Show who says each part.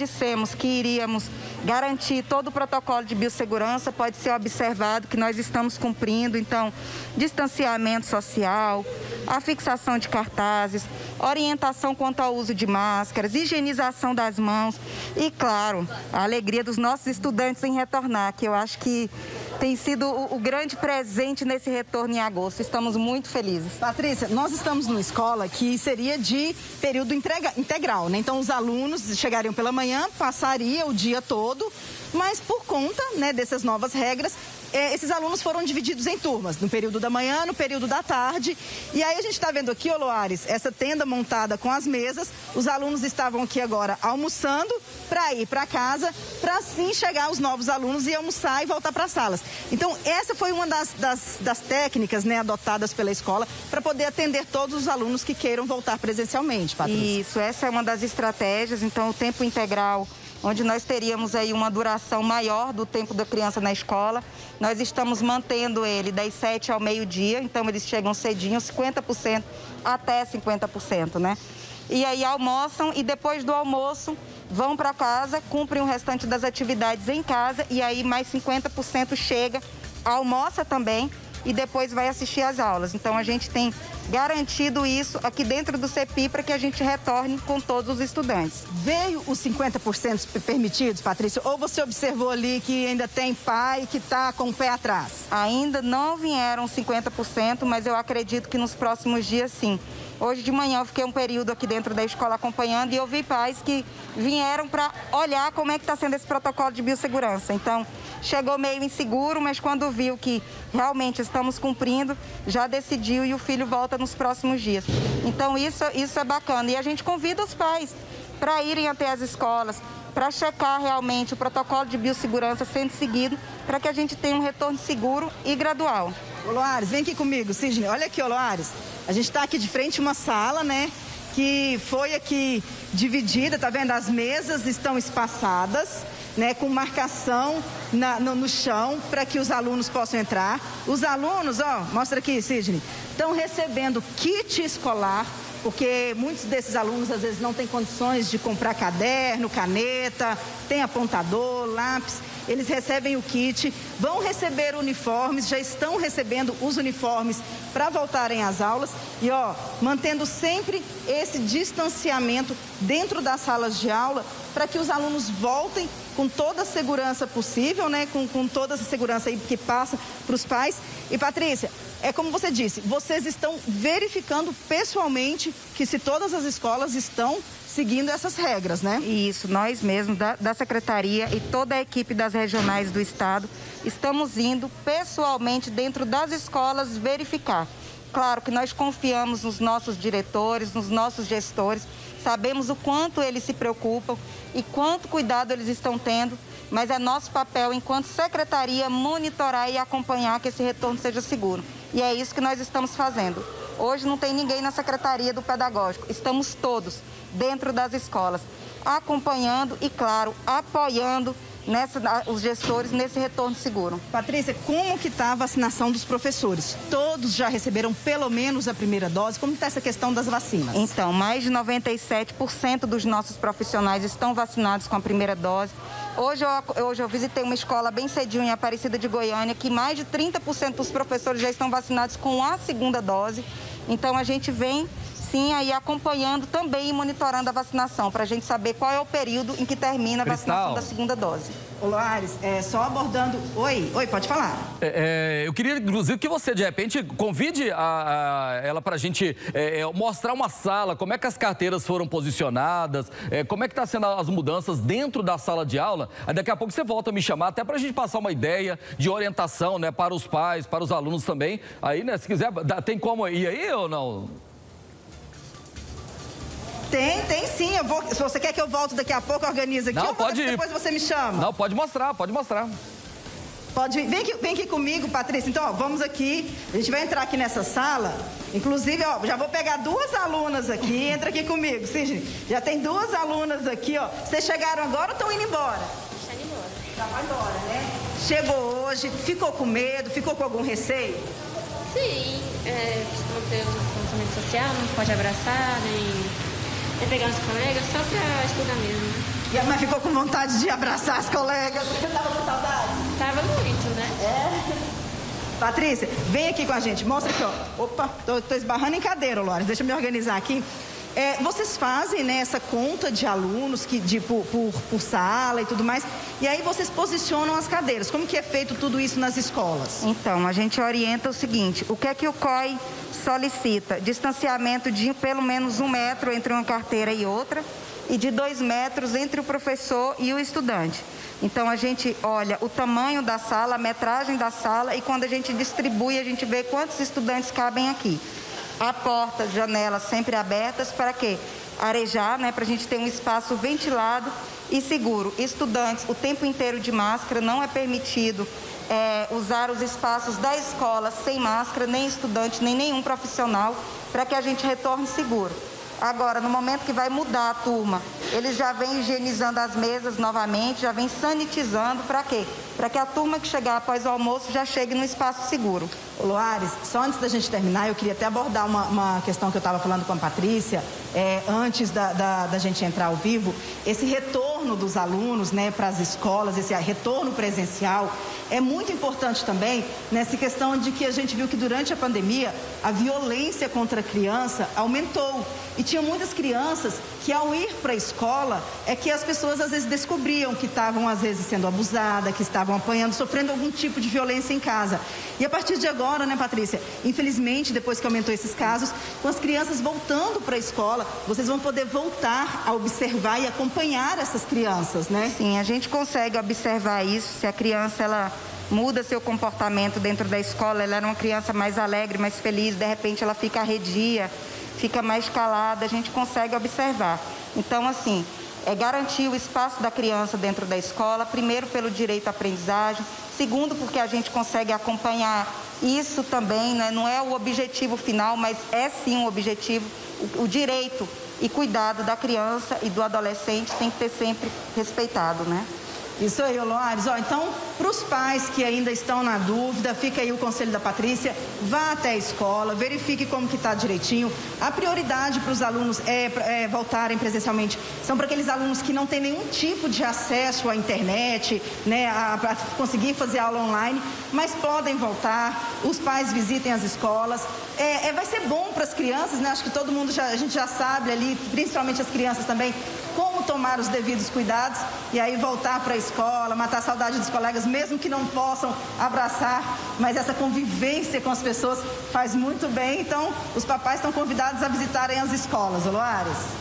Speaker 1: Dissemos que iríamos garantir todo o protocolo de biossegurança, pode ser observado que nós estamos cumprindo, então, distanciamento social, a fixação de cartazes, orientação quanto ao uso de máscaras, higienização das mãos e, claro, a alegria dos nossos estudantes em retornar, que eu acho que tem sido o grande presente nesse retorno em agosto. Estamos muito felizes.
Speaker 2: Patrícia, nós estamos numa escola que seria de período integral, né? Então, os alunos chegariam pela manhã, passaria o dia todo, mas por conta, né, dessas novas regras, esses alunos foram divididos em turmas, no período da manhã, no período da tarde. E aí a gente está vendo aqui, ô Loares, essa tenda montada com as mesas. Os alunos estavam aqui agora almoçando para ir para casa, para assim chegar os novos alunos e almoçar e voltar para as salas. Então, essa foi uma das técnicas, né, adotadas pela escola para poder atender todos os alunos que queiram voltar presencialmente, Patrícia.
Speaker 1: Isso, essa é uma das estratégias. Então, o tempo integral, onde nós teríamos aí uma duração maior do tempo da criança na escola. Nós estamos mantendo ele das 7 ao meio-dia, então eles chegam cedinho, 50% até 50%, né? E aí almoçam e depois do almoço vão para casa, cumprem o restante das atividades em casa e aí mais 50% chega, almoça também e depois vai assistir às aulas. Então, a gente tem garantido isso aqui dentro do CEPI para que a gente retorne com todos os estudantes.
Speaker 2: Veio os 50% permitidos, Patrícia? Ou você observou ali que ainda tem pai que está com o pé atrás?
Speaker 1: Ainda não vieram 50%, mas eu acredito que nos próximos dias, sim. Hoje de manhã eu fiquei um período aqui dentro da escola acompanhando e eu vi pais que vieram para olhar como é que está sendo esse protocolo de biossegurança. Então, chegou meio inseguro, mas quando viu que realmente estamos cumprindo, já decidiu e o filho volta nos próximos dias. Então, isso é bacana. E a gente convida os pais para irem até as escolas, para checar realmente o protocolo de biossegurança sendo seguido, para que a gente tenha um retorno seguro e gradual.
Speaker 2: Ô Loares, vem aqui comigo, Sidney. Olha aqui, ô Loares. A gente está aqui de frente a uma sala, né? Que foi aqui dividida, tá vendo? As mesas estão espaçadas, né? Com marcação no chão para que os alunos possam entrar. Os alunos, ó, mostra aqui, Sidney, estão recebendo kit escolar, porque muitos desses alunos às vezes não têm condições de comprar caderno, caneta, tem apontador, lápis. Eles recebem o kit, vão receber uniformes, já estão recebendo os uniformes para voltarem às aulas e, ó, mantendo sempre esse distanciamento dentro das salas de aula para que os alunos voltem com toda a segurança possível, né? Com toda essa segurança aí que passa para os pais. E, Patrícia, é como você disse, vocês estão verificando pessoalmente que se todas as escolas estão seguindo essas regras, né?
Speaker 1: Isso, nós mesmos da Secretaria e toda a equipe das regionais do Estado estamos indo pessoalmente dentro das escolas verificar. Claro que nós confiamos nos nossos diretores, nos nossos gestores, sabemos o quanto eles se preocupam e quanto cuidado eles estão tendo, mas é nosso papel, enquanto secretaria, monitorar e acompanhar que esse retorno seja seguro. E é isso que nós estamos fazendo. Hoje não tem ninguém na Secretaria do Pedagógico, estamos todos dentro das escolas, acompanhando e, claro, apoiando os gestores nesse retorno seguro.
Speaker 2: Patrícia, como que está a vacinação dos professores? Todos já receberam pelo menos a primeira dose? Como está essa questão das vacinas?
Speaker 1: Então, mais de 97% dos nossos profissionais estão vacinados com a primeira dose. Hoje eu visitei uma escola bem cedinho em Aparecida de Goiânia, que mais de 30% dos professores já estão vacinados com a segunda dose. Então, a gente vem sim aí acompanhando também e monitorando a vacinação, para a gente saber qual é o período em que termina a vacinação da segunda dose.
Speaker 2: Ô Loares, só abordando... Oi, pode falar.
Speaker 3: Eu queria, inclusive, que você, de repente, convide ela para a gente mostrar uma sala, como é que as carteiras foram posicionadas, como é que está sendo as mudanças dentro da sala de aula. Aí daqui a pouco você volta a me chamar, até para a gente passar uma ideia de orientação, né, para os pais, para os alunos também. Aí, né, se quiser, tem como ir aí ou não?
Speaker 2: Tem sim. Se você quer que eu volte daqui a pouco, organiza aqui.
Speaker 3: Não, pode ir.
Speaker 2: Depois você me chama.
Speaker 3: Não, pode mostrar, pode mostrar.
Speaker 2: Pode vir. Vem aqui comigo, Patrícia. Então, ó, vamos aqui. A gente vai entrar aqui nessa sala. Inclusive, ó, já vou pegar duas alunas aqui. Entra aqui comigo, Sidney. Já tem duas alunas aqui, ó. Vocês chegaram agora ou estão indo embora?
Speaker 4: Está indo embora.
Speaker 2: Já vai embora, né? Chegou hoje, ficou com medo, ficou com algum receio?
Speaker 4: Sim, não ter o distanciamento social, não pode abraçar, nem pegar os colegas, só para estudar mesmo, né?
Speaker 2: E a mãe ficou com vontade de abraçar as colegas. Você tava com saudade?
Speaker 4: Tava muito, né?
Speaker 2: Patrícia, vem aqui com a gente. Mostra aqui, ó. Opa, tô esbarrando em cadeira, Lores. Deixa eu me organizar aqui. Vocês fazem, né, essa conta de alunos por sala e tudo mais. E aí vocês posicionam as cadeiras. Como que é feito tudo isso nas escolas?
Speaker 1: Então, a gente orienta o seguinte: o que é que o COI solicita? Distanciamento de pelo menos 1 metro entre uma carteira e outra e de 2 metros entre o professor e o estudante. Então, a gente olha o tamanho da sala, a metragem da sala, e quando a gente distribui, a gente vê quantos estudantes cabem aqui. A porta, janelas sempre abertas, para quê? Arejar, né? Para a gente ter um espaço ventilado e seguro. Estudantes, o tempo inteiro de máscara, não é permitido usar os espaços da escola sem máscara, nem estudante, nem nenhum profissional, para que a gente retorne seguro. Agora, no momento que vai mudar a turma, eles já vêm higienizando as mesas novamente, já vêm sanitizando, para quê? Para que a turma que chegar após o almoço já chegue no espaço seguro.
Speaker 2: Ô, Loares, só antes da gente terminar, eu queria até abordar uma questão que eu estava falando com a Patrícia, antes da gente entrar ao vivo. Esse retorno dos alunos, né, para as escolas, esse retorno presencial, é muito importante também nessa questão de que a gente viu que durante a pandemia a violência contra a criança aumentou. E tinha muitas crianças que, ao ir para a escola, que as pessoas às vezes descobriam que estavam às vezes sendo abusadas, que estavam apanhando, sofrendo algum tipo de violência em casa. E a partir de agora, né, Patrícia, infelizmente, depois que aumentou esses casos, com as crianças voltando para a escola, vocês vão poder voltar a observar e acompanhar essas crianças, né?
Speaker 1: Sim, a gente consegue observar isso. Se a criança, ela muda seu comportamento dentro da escola, ela era uma criança mais alegre, mais feliz, de repente ela fica arredia, fica mais calada, a gente consegue observar. Então, assim, garantir o espaço da criança dentro da escola, primeiro pelo direito à aprendizagem, segundo porque a gente consegue acompanhar isso também, né? Não é o objetivo final, mas é sim um objetivo, o direito e cuidado da criança e do adolescente tem que ter sempre respeitado, né?
Speaker 2: Isso aí, Loares. Então, para os pais que ainda estão na dúvida, fica aí o conselho da Patrícia, vá até a escola, verifique como que está direitinho. A prioridade para os alunos voltarem presencialmente são para aqueles alunos que não têm nenhum tipo de acesso à internet, né, para conseguir fazer aula online, mas podem voltar, os pais visitem as escolas. Vai ser bom para as crianças, né? Acho que todo mundo a gente já sabe ali, principalmente as crianças também, como tomar os devidos cuidados e aí voltar para a escola, matar a saudade dos colegas, mesmo que não possam abraçar, mas essa convivência com as pessoas faz muito bem. Então, os papais estão convidados a visitarem as escolas, Loares.